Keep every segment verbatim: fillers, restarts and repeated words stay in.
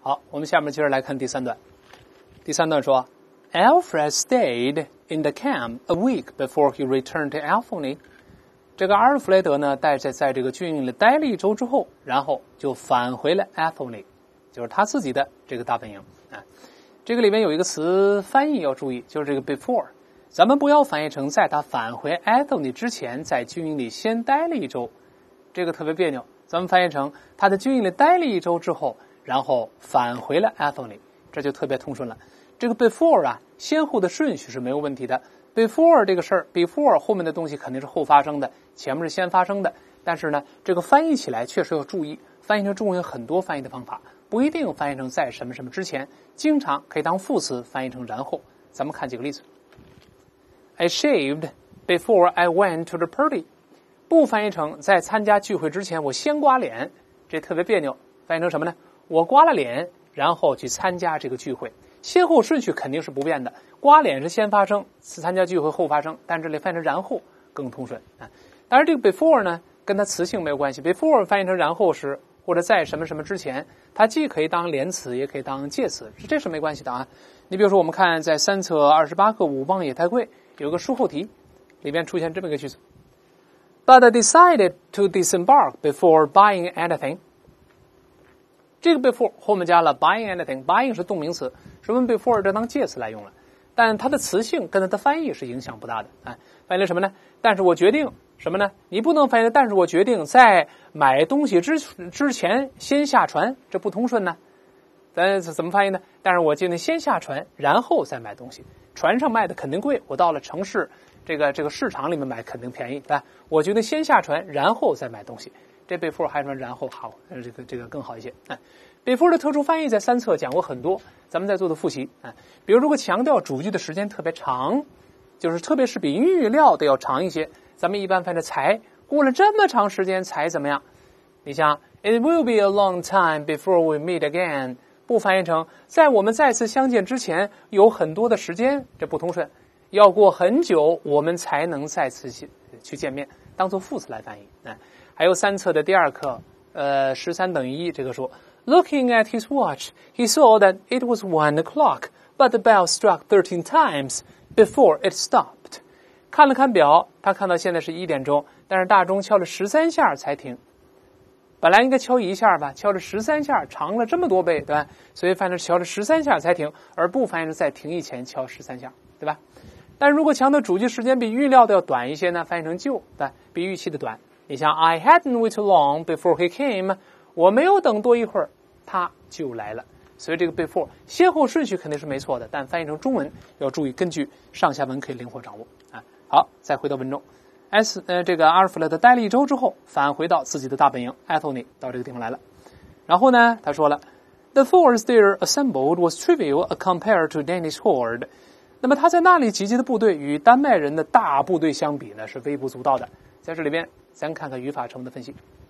好，我们下面接着来看第三段。第三段说 Alfred stayed in the camp a week before he returned to Athelney。 这个阿尔弗雷德呢，待在在这个军营里待了一周之后，然后就返回了 Athelney， 就是他自己的这个大本营啊。这个里面有一个词翻译要注意，就是这个 before， 咱们不要翻译成在他返回 Athelney 之前，在军营里先待了一周，这个特别别扭。咱们翻译成他在军营里待了一周之后，然后返回了 Athelney， 这就特别通顺了。这个 before 啊，先后的顺序是没有问题的。before 这个事儿 ，before 后面的东西肯定是后发生的，前面是先发生的。但是呢，这个翻译起来确实要注意，翻译成中文有很多翻译的方法，不一定翻译成在什么什么之前，经常可以当副词翻译成然后。咱们看几个例子。I shaved before I went to the party。不翻译成在参加聚会之前我先刮脸，这特别别扭。翻译成什么呢？我刮了脸，然后去参加这个聚会。先后顺序肯定是不变的，刮脸是先发生，参加聚会后发生，但这里翻译成然后更通顺啊。当然这个 before 呢，跟它词性没有关系 ，before 翻译成然后时或者在什么什么之前，它既可以当连词，也可以当介词，这是没关系的啊。你比如说，我们看在三册二十八课五磅也太贵，有个书后题，里边出现这么一个句子 ：But I decided to disembark before buying anything。这个 before 后面加了 buying anything，buying 是动名词，是用 before 这当介词来用了，但它的词性跟它的翻译是影响不大的。哎，翻译了什么呢？但是我决定什么呢？你不能翻译，但是我决定在买东西之之前先下船，这不通顺呢。咱怎么翻译呢？但是我决定先下船，然后再买东西。船上卖的肯定贵，我到了城市这个这个市场里面买肯定便宜，对吧？我决定先下船，然后再买东西。这 before 还说然后好，这个这个更好一些。哎 ，before 的特殊翻译在三册讲过很多，咱们在做的复习。哎，比如如果强调主句的时间特别长，就是特别是比预料的要长一些，咱们一般翻译才过了这么长时间才怎么样？你像 It will be a long time before we meet again， 不翻译成在我们再次相见之前有很多的时间，这不通顺，要过很久我们才能再次去见面，当做副词来翻译。哎。还有三册的第二课，呃，十三等于一，这个说 ，Looking at his watch, he saw that it was one o'clock, but the bell struck thirteen times before it stopped. 看了看表，他看到现在是一点钟，但是大钟敲了十三下才停。本来应该敲一下吧，敲了十三下，长了这么多倍，对吧？所以反正敲了十三下才停，而不翻译成在停以前敲十三下，对吧？但如果强调主句时间比预料的要短一些呢，翻译成就，对吧？比预期的短。你像 I hadn't waited long before he came， 我没有等多一会儿，他就来了。所以这个 before 先后顺序肯定是没错的，但翻译成中文要注意根据上下文可以灵活掌握啊。好，再回到文中 ，S 呃这个阿尔弗雷德待了一周之后，返回到自己的大本营 Athelney 到这个地方来了。然后呢，他说了 ，The force there assembled was trivial compared to Danish horde。那么他在那里集结的部队与丹麦人的大部队相比呢，是微不足道的。在这里边。咱看看语法成分的分析。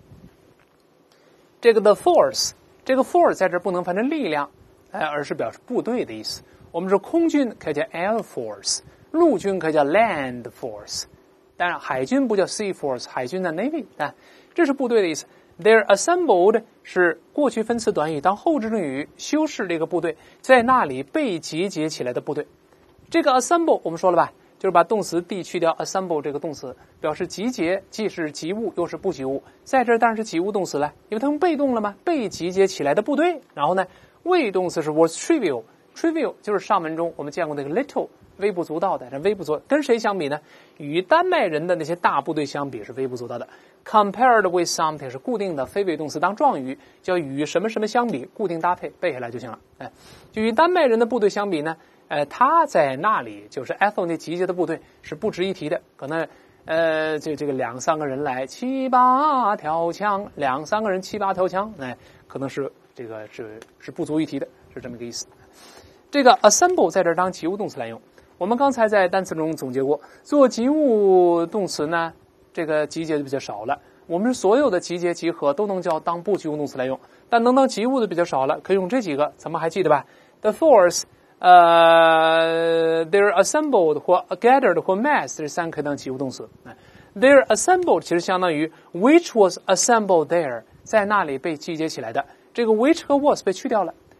这个 the force， 这个 force 在这不能翻成力量，哎，而是表示部队的意思。我们说空军可以叫 air force， 陆军可以叫 land force， 当然海军不叫 sea force， 海军的 navy 啊，这是部队的意思。They're assembled 是过去分词短语当后置定语修饰这个部队，在那里被集结起来的部队。这个 assemble 我们说了吧？就是把动词 d 去掉 assemble 这个动词，表示集结，既是及物又是不及物，在这儿当然是及物动词了，因为它们被动了嘛，被集结起来的部队。然后呢，谓动词是 was trivial， trivial 就是上文中我们见过那个 little 微不足道的，这微不足跟谁相比呢？与丹麦人的那些大部队相比是微不足道的。Compared with something 是固定的非谓动词当状语，叫与什么什么相比，固定搭配背下来就行了。哎，就与丹麦人的部队相比呢？呃，他在那里就是 Athelney 集结的部队是不值一提的，可能呃这这个两三个人来七八条枪，两三个人七八条枪，哎，可能是这个是是不足一提的，是这么个意思。这个 assemble 在这儿当及物动词来用，我们刚才在单词中总结过，做及物动词呢，这个集结的比较少了。我们所有的集结集合都能叫当不及物动词来用，但能当及物的比较少了，可以用这几个，咱们还记得吧 ？The force。呃、uh, ，they're assembled 或 gathered 或 mass 这三个可以当及物动词。They're assembled 其实相当于 which was assembled there， 在那里被集结起来的。这个 which 和 was 被去掉了，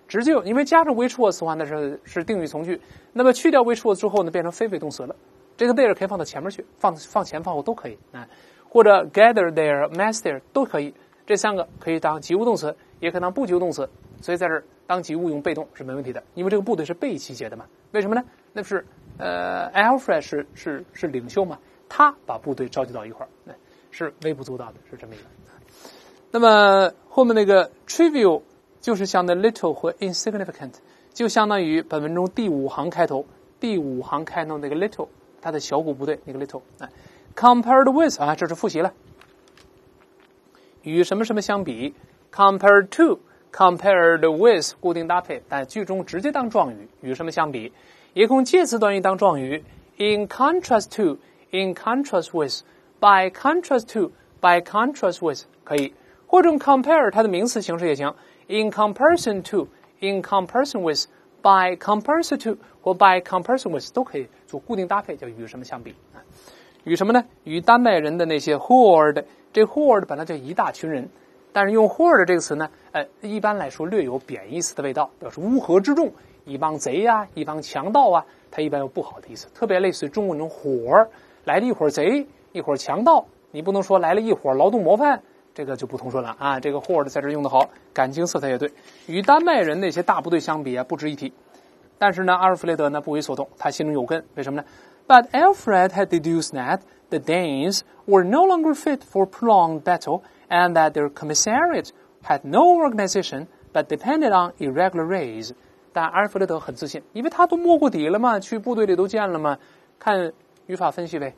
直接因为加上 which was 的话，那是是定语从句，那么去掉 which was 之后呢，变成非谓动词了。这个 there 可以放到前面去，放放前放后都可以啊，或者 gather there、mass there 都可以。这三个可以当及物动词，也可以当不及物动词，所以在这儿当及物用被动是没问题的，因为这个部队是被集结的嘛。为什么呢？那是呃 Alfred 是是是领袖嘛，他把部队召集到一块儿，是微不足道的，是这么一个。那么后面那个 trivial 就是相当于 little 和 insignificant， 就相当于本文中第五行开头第五行开头那个 little， 它的小股部队那个 little。哎 compared with 啊，这是复习了。与什么什么相比 compared to compared with 固定搭配，但句中直接当状语，与什么相比，也可用介词短语当状语 in contrast to in contrast with by contrast to by contrast with 可以，或者用 compare 它的名词形式也行 in comparison to in comparison with by comparison to 或 by comparison with 都可以做固定搭配，叫与什么相比。与什么呢？与丹麦人的那些 horde， 这 horde 本来叫一大群人，但是用 horde 这个词呢，呃，一般来说略有贬义词的味道，表示乌合之众，一帮贼呀、啊，一帮强盗啊，它一般有不好的意思，特别类似于中文中伙来了一伙贼，一伙强盗，你不能说来了一伙劳动模范，这个就不通顺了啊。这个 horde 在这用得好，感情色彩也对，与丹麦人那些大部队相比啊，不值一提。但是呢，阿尔弗雷德呢不为所动，他心中有根，为什么呢？ But Alfred had deduced that the Danes were no longer fit for prolonged battle, and that their commissariat had no organization but depended on irregular raids. 但阿尔弗雷德很自信，因为他都摸过底了嘛，去部队里都见了嘛。看语法分析呗。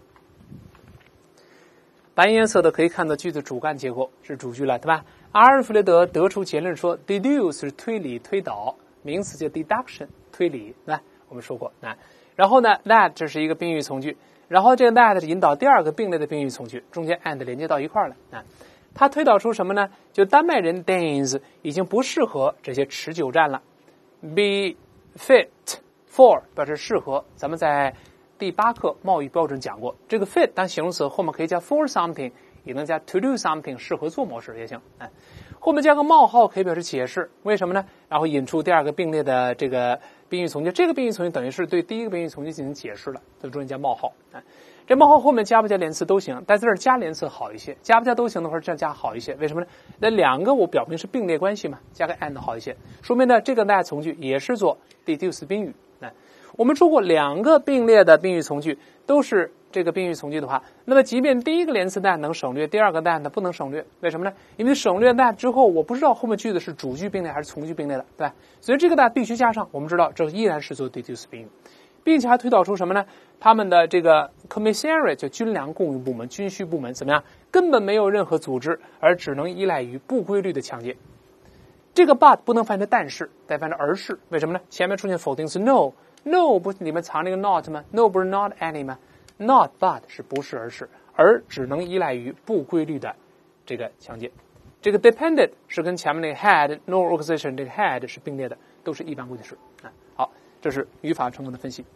白颜色的可以看到句子主干结构是主句了，对吧？阿尔弗雷德得出结论说 ，deduce 是推理推导，名词叫 deduction 推理，对吧？我们说过啊。然后呢 ，that 这是一个宾语从句，然后这个 that 是引导第二个并列的宾语从句，中间 and 连接到一块了啊。它推导出什么呢？就丹麦人 Danes 已经不适合这些持久战了。Be fit for 表示适合，咱们在第八课贸易标准讲过，这个 fit 当形容词后面可以加 for something， 也能加 to do something， 适合做某事也行。哎，后面加个冒号可以表示解释，为什么呢？然后引出第二个并列的这个宾语从句，这个宾语从句等于是对第一个宾语从句进行解释了，在中间加冒号。哎，这冒号后面加不加连词都行，但在这儿加连词好一些，加不加都行的话，这样加好一些。为什么呢？那两个我表明是并列关系嘛，加个 and 好一些，说明呢这个 that 从句也是做 deduce 宾语。哎，我们说过两个并列的宾语从句都是这个宾语从句的话，那么即便第一个连词 that 能省略，第二个 that 呢不能省略，为什么呢？因为省略 that 之后，我不知道后面句子是主句并列还是从句并列的，对吧？所以这个 that 必须加上，我们知道这依然是做 deduce 宾语，并且还推导出什么呢？他们的这个 commissariat 就军粮供应部门、军需部门怎么样？根本没有任何组织，而只能依赖于不规律的抢劫。这个 but 不能翻成但是，得翻成而是，为什么呢？前面出现否定词 no。No 不里面藏了一个 not 吗 ？No 不是 not any 吗 ？Not but 是不是而是，而只能依赖于不规律的这个强奸。这个 depended 是跟前面那个 had no organization 这个 had 是并列的，都是一般过去式。啊，好，这是语法成功的分析。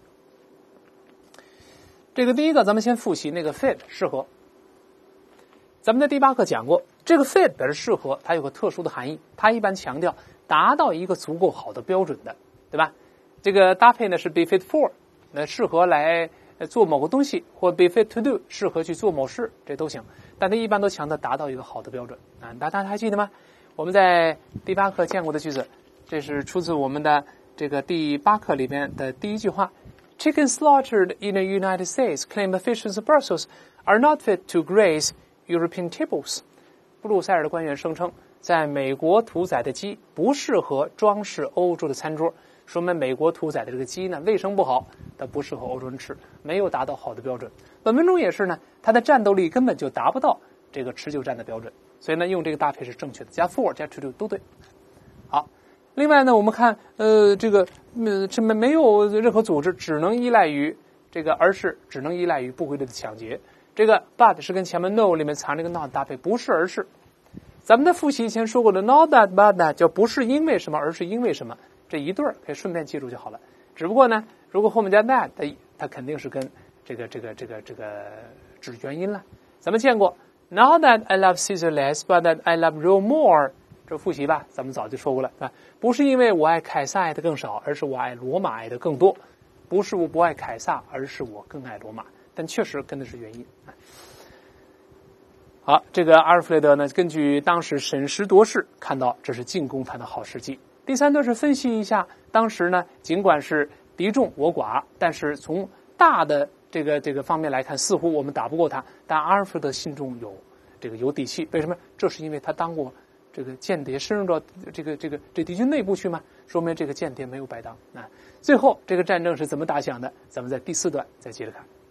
这个第一个咱们先复习那个 fit 适合。咱们在第八课讲过，这个 fit 表示适合，它有个特殊的含义，它一般强调达到一个足够好的标准的，对吧？这个搭配呢是 be fit for， 那适合来做某个东西，或 be fit to do 适合去做某事，这都行。但它一般都强调达到一个好的标准啊，大家还记得吗？我们在第八课见过的句子，这是出自我们的这个第八课里面的第一句话 ：Chickens slaughtered in the United States claim officials of Brussels are not fit to graze European tables。布鲁塞尔的官员声称，在美国屠宰的鸡不适合装饰欧洲的餐桌。说明美国屠宰的这个鸡呢，卫生不好，它不适合欧洲人吃，没有达到好的标准。本文中也是呢，它的战斗力根本就达不到这个持久战的标准，所以呢，用这个搭配是正确的，加 for 加 to do 都对。好，另外呢，我们看呃这个呃这没没有任何组织，只能依赖于这个，而是只能依赖于不规律的抢劫。这个 but 是跟前面 no 里面藏这个 not 搭配，不是而是。咱们在复习以前说过的 not that but that 叫不是因为什么，而是因为什么。这一对儿可以顺便记住就好了。只不过呢，如果后面加 that， 它它肯定是跟这个这个这个这个指原因了。咱们见过 ，Not that I love Caesar less, but that I love Rome more， 这复习吧，咱们早就说过了啊，不是因为我爱凯撒爱的更少，而是我爱罗马爱的更多。不是我不爱凯撒，而是我更爱罗马。但确实跟的是原因。好，这个阿尔弗雷德呢，根据当时审时度势，看到这是进攻他的好时机。第三段是分析一下，当时呢，尽管是敌众我寡，但是从大的这个这个方面来看，似乎我们打不过他，但阿尔弗雷德心中有这个有底气。为什么？这是因为他当过这个间谍，深入到这个这个这敌军内部去嘛，说明这个间谍没有白当啊。最后这个战争是怎么打响的？咱们在第四段再接着看。